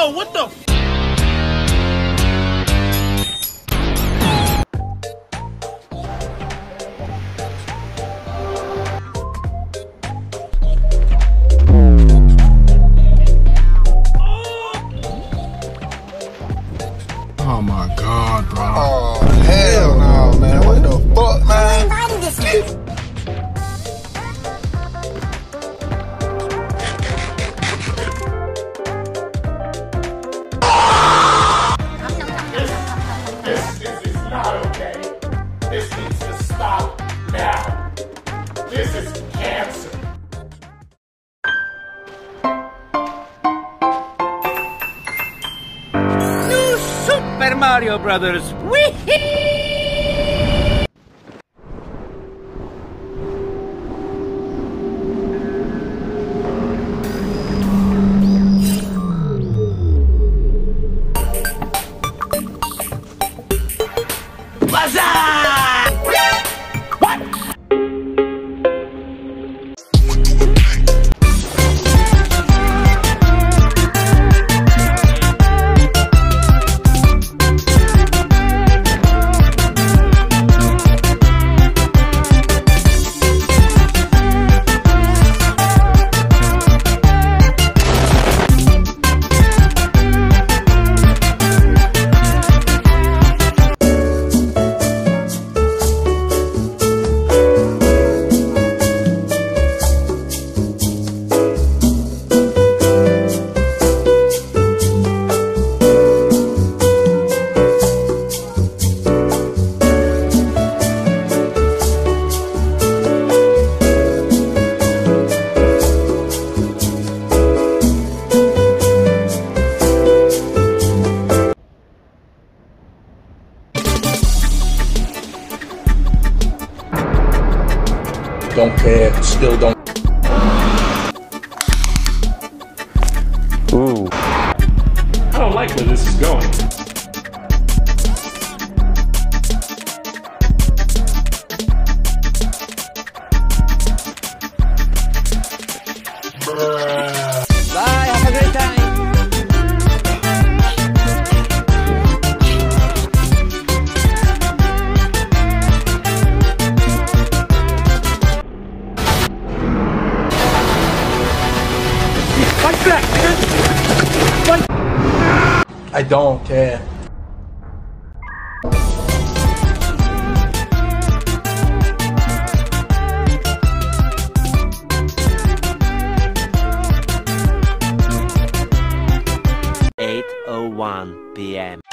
Yo, what the? Oh my God, bro. Oh, hell no, man. What the fuck, man? Who invited this man? This is not okay. This needs to stop now. This is cancer. New Super Mario Brothers. Wee-hee! Don't care, still don't. Ooh. I don't like where this is going. Bye, have a great time. I don't care. (8:01 p.m.)